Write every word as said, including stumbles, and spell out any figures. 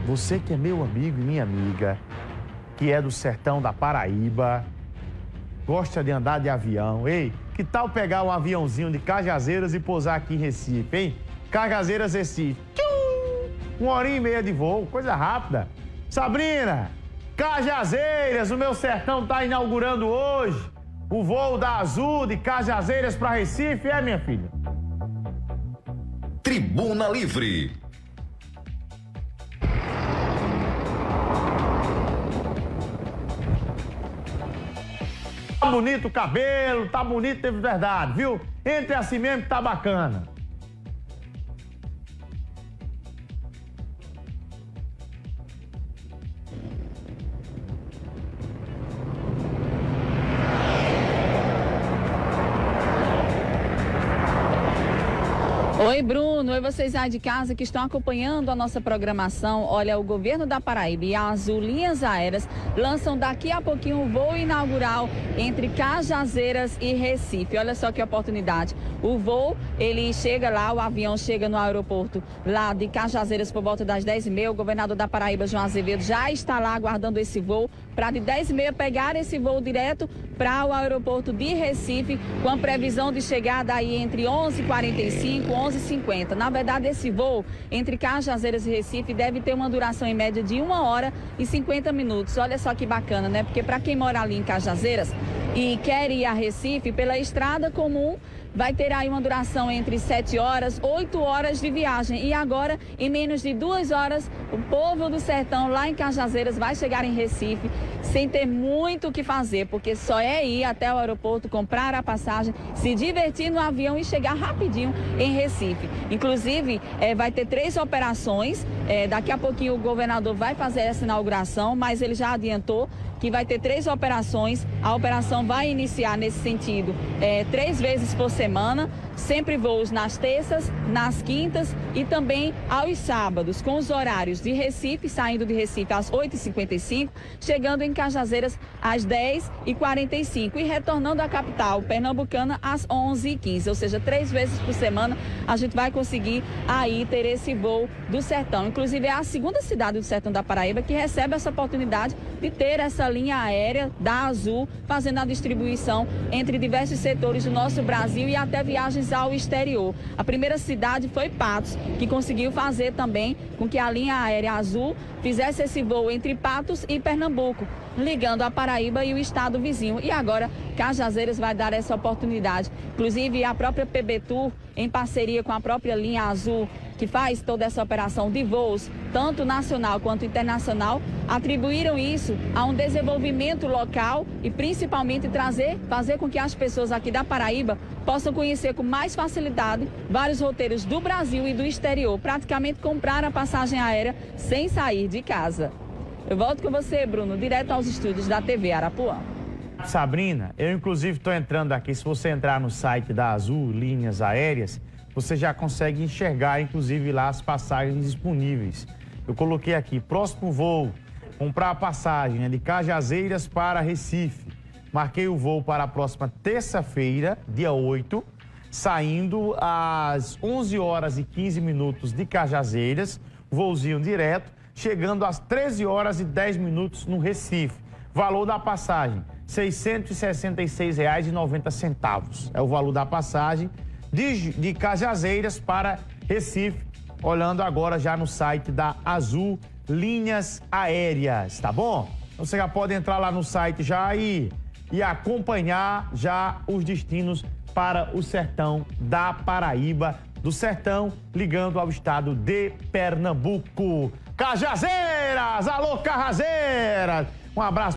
você que é meu amigo e minha amiga, que é do sertão da Paraíba, gosta de andar de avião, ei, que tal pegar um aviãozinho de Cajazeiras e pousar aqui em Recife, hein? Cajazeiras, Recife. Tchum! Uma hora e meia de voo, coisa rápida. Sabrina, Cajazeiras, o meu sertão tá inaugurando hoje o voo da Azul de Cajazeiras para Recife, é, minha filha? Tribuna Livre. Tá bonito o cabelo, tá bonito de verdade, viu? Entre assim mesmo que tá bacana. Oi, Bruno. Oi, vocês aí de casa que estão acompanhando a nossa programação. Olha, o governo da Paraíba e a Azul Linhas Aéreas lançam daqui a pouquinho o voo inaugural entre Cajazeiras e Recife. Olha só que oportunidade. O voo, ele chega lá, o avião chega no aeroporto lá de Cajazeiras por volta das dez e meia. O governador da Paraíba, João Azevedo, já está lá aguardando esse voo para de dez e meia pegar esse voo direto para o aeroporto de Recife, com a previsão de chegada aí entre onze e quarenta e cinco, onze e cinquenta. Na verdade, esse voo entre Cajazeiras e Recife deve ter uma duração em média de uma hora e cinquenta minutos. Olha só que bacana, né? Porque para quem mora ali em Cajazeiras e quer ir a Recife pela estrada comum, vai ter aí uma duração entre sete horas, oito horas de viagem. E agora, em menos de duas horas, o povo do sertão lá em Cajazeiras vai chegar em Recife sem ter muito o que fazer, porque só é ir até o aeroporto, comprar a passagem, se divertir no avião e chegar rapidinho em Recife. Inclusive, é, vai ter três operações. É, daqui a pouquinho o governador vai fazer essa inauguração, mas ele já adiantou que vai ter três operações. A operação vai iniciar nesse sentido é, três vezes por semana, sempre voos nas terças, nas quintas e também aos sábados, com os horários de Recife, saindo de Recife às oito e cinquenta e cinco, chegando em Cajazeiras às dez e quarenta e cinco e retornando à capital pernambucana às onze e quinze, ou seja, três vezes por semana a gente vai conseguir aí ter esse voo do sertão. Inclusive é a segunda cidade do sertão da Paraíba que recebe essa oportunidade de ter essa linha aérea da Azul, fazendo a distribuição entre diversos setores do nosso Brasil e até viagens ao exterior. A primeira cidade foi Patos, que conseguiu fazer também com que a linha aérea Azul fizesse esse voo entre Patos e Pernambuco, ligando a Paraíba e o estado vizinho. E agora Cajazeiras vai dar essa oportunidade. Inclusive a própria P B Tour, em parceria com a própria linha Azul, que faz toda essa operação de voos, tanto nacional quanto internacional, atribuíram isso a um desenvolvimento local e principalmente trazer, fazer com que as pessoas aqui da Paraíba possam conhecer com mais facilidade vários roteiros do Brasil e do exterior, praticamente comprar a passagem aérea sem sair de casa. Eu volto com você, Bruno, direto aos estúdios da T V Arapuã. Sabrina, eu inclusive estou entrando aqui, se você entrar no site da Azul Linhas Aéreas, você já consegue enxergar, inclusive, lá as passagens disponíveis. Eu coloquei aqui, próximo voo, comprar a passagem né, de Cajazeiras para Recife. Marquei o voo para a próxima terça-feira, dia oito, saindo às onze horas e quinze minutos de Cajazeiras, voozinho direto, chegando às treze horas e dez minutos no Recife. Valor da passagem, seiscentos e sessenta e seis reais e noventa centavos. É o valor da passagem de, de Cajazeiras para Recife, olhando agora já no site da Azul Linhas Aéreas, tá bom? Você já pode entrar lá no site já e, e acompanhar já os destinos para o sertão da Paraíba, do sertão ligando ao estado de Pernambuco. Cajazeiras! Alô, Cajazeiras! Um abraço.